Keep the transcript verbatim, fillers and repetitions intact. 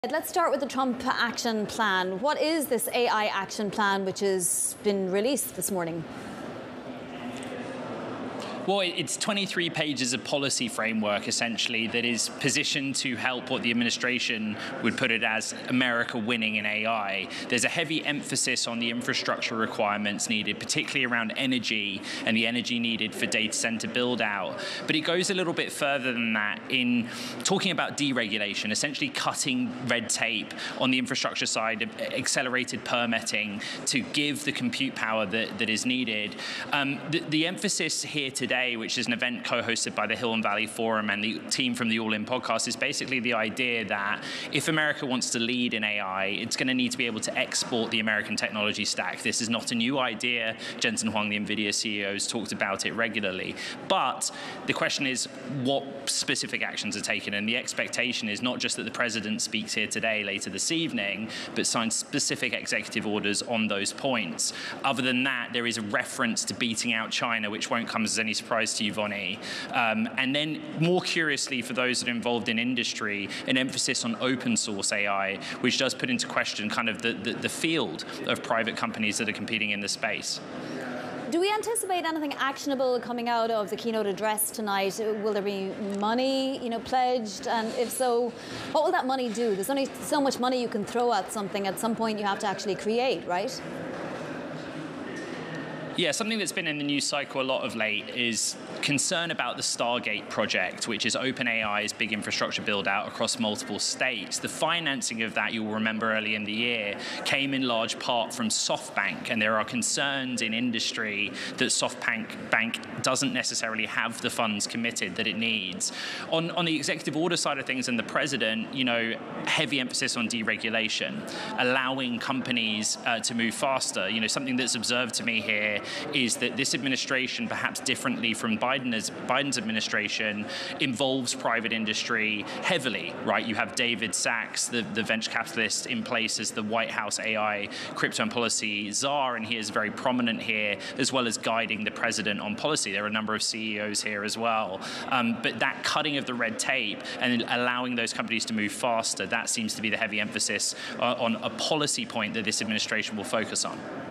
Let's start with the Trump action plan. What is this A I action plan which has been released this morning? Well, it's twenty-three pages of policy framework, essentially, that is positioned to help what the administration would put it as America winning in A I. There's a heavy emphasis on the infrastructure requirements needed, particularly around energy and the energy needed for data center build out. But it goes a little bit further than that in talking about deregulation, essentially cutting red tape on the infrastructure side, accelerated permitting to give the compute power that, that is needed. Um, the, the emphasis here today Today, which is an event co-hosted by the Hill and Valley Forum and the team from the All In podcast, is basically the idea that if America wants to lead in A I, it's going to need to be able to export the American technology stack. This is not a new idea. Jensen Huang, the NVIDIA C E O, has talked about it regularly. But the question is, what specific actions are taken? And the expectation is not just that the president speaks here today, later this evening, but signs specific executive orders on those points. Other than that, there is a reference to beating out China, which won't come as any surprise to you, Vonnie. Um, and then, more curiously, for those that are involved in industry, an emphasis on open source A I, which does put into question kind of the, the, the field of private companies that are competing in the space. Do we anticipate anything actionable coming out of the keynote address tonight? Will there be money, you know, pledged? And if so, what will that money do? There's only so much money you can throw at something. At some point, you have to actually create, right? Yeah, something that's been in the news cycle a lot of late is concern about the Stargate project, which is OpenAI's big infrastructure build out across multiple states. The financing of that, you'll remember early in the year, came in large part from SoftBank, and there are concerns in industry that SoftBank Bank doesn't necessarily have the funds committed that it needs. On, on the executive order side of things and the president, you know, heavy emphasis on deregulation, allowing companies uh, to move faster. You know, something that's observed to me here is that this administration, perhaps differently from Biden's, Biden's administration, involves private industry heavily, right? You have David Sachs, the, the venture capitalist, in place as the White House A I crypto and policy czar, and he is very prominent here, as well as guiding the president on policy. There are a number of C E Os here as well. Um, but that cutting of the red tape and allowing those companies to move faster, that seems to be the heavy emphasis uh, on a policy point that this administration will focus on.